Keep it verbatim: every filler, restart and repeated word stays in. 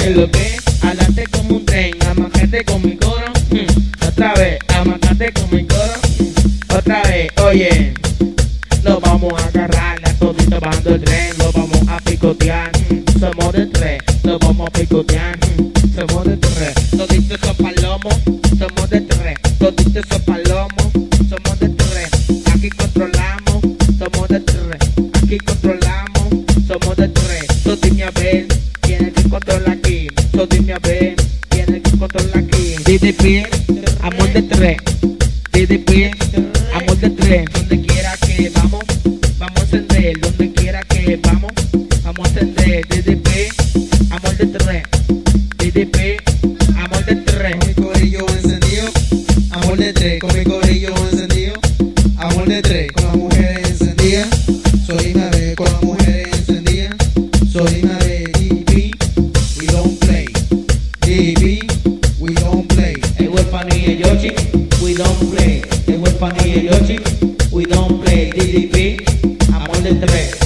Es lo que, adelante como un tren, amacate con mi coro. mm. Otra vez, amacate con mi coro. mm. Otra vez, oye, lo vamos a agarrar, la todita bando el tren, lo vamos a picotear. mm. Somos de tres, lo vamos a picotear. mm. Somos de tres, toditos son palomos, somos de tres, toditos son palomos, somos de tres. Aquí controlamos, somos de tres, aquí controlamos, somos de tres. So dime a ver, quién es que controla aquí. So dime a ver, quién es que controla aquí. D D P, amor de tres. D D P, amor de tres. Donde quiera que vamos, vamos a encender. Donde quiera que vamos, vamos a encender. D D P, amor de tres. D D P, amor de tres. Con mi corillo encendido, amor de tres. Con mi corillo encendido, amor de tres. Con las mujeres encendidas, soy una vez. Con las mujeres encendidas, soy una vez. D D P, we don't play. D D P, we don't play. El huérfano y el Yoshi, we don't play. El huérfano y el Yoshi, we don't play. D D P, amor de tres.